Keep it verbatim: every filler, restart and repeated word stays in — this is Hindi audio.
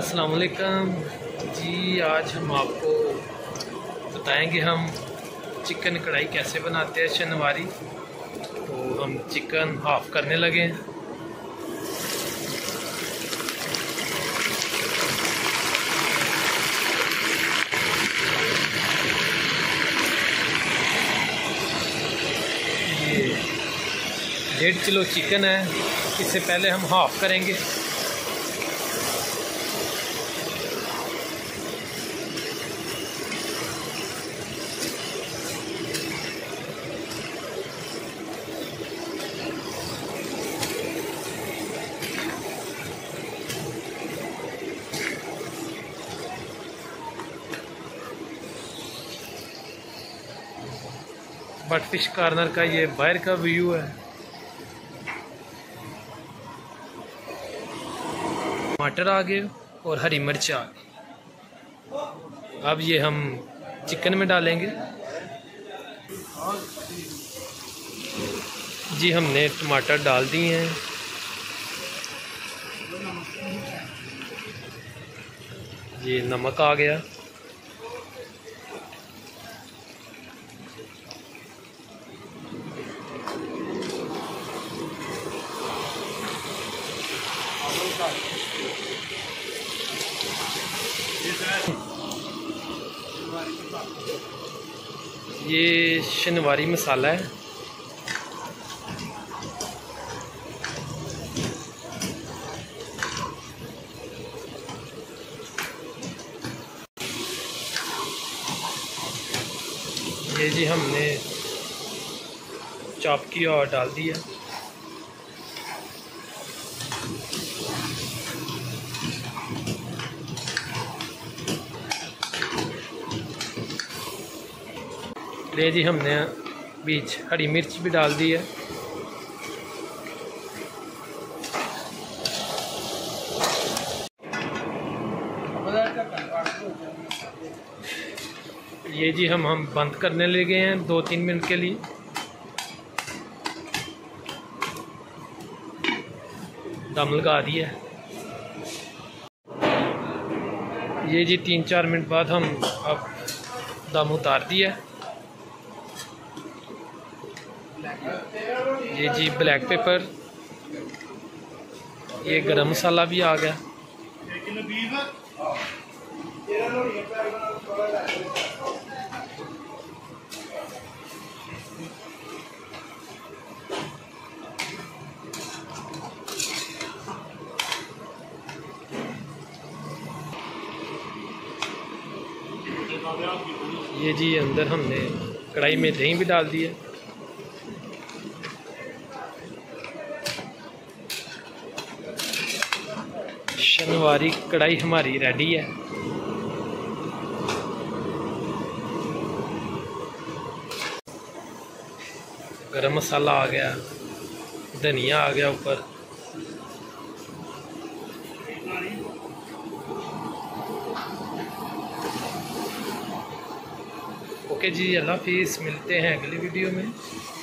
अस्सलाम वालेकुम जी। आज हम आपको बताएंगे हम चिकन कढ़ाई कैसे बनाते हैं शनिवारी। तो हम चिकन हाफ करने लगे हैं। ये डेढ़ किलो चिकन है, इससे पहले हम हाफ करेंगे। बट फिश कॉर्नर का ये बाहर का व्यू है। टमाटर आ गए और हरी मिर्च आ गई। अब ये हम चिकन में डालेंगे जी। हमने टमाटर डाल दिए हैं। ये नमक आ गया। ये शनिवारी मसाला है। ये जी हमने चॉप किया और डाल दिया। ले जी हमने बीच हरी मिर्च भी डाल दी है। ये जी हम हम बंद करने ले गए हैं दो तीन मिनट के लिए। दम लगा दिया। ये जी तीन चार मिनट बाद हम अब दम उतार दिया। ये जी ब्लैक पेपर, ये गरम मसाला भी आ गया। ये जी अंदर हमने कढ़ाई में दही भी डाल दी है। शनिवारी कढ़ाई हमारी रेडी है। गरम मसाला आ गया, धनिया आ गया ऊपर। ओके जी, अल्लाह हाफिज़। मिलते हैं अगली वीडियो में।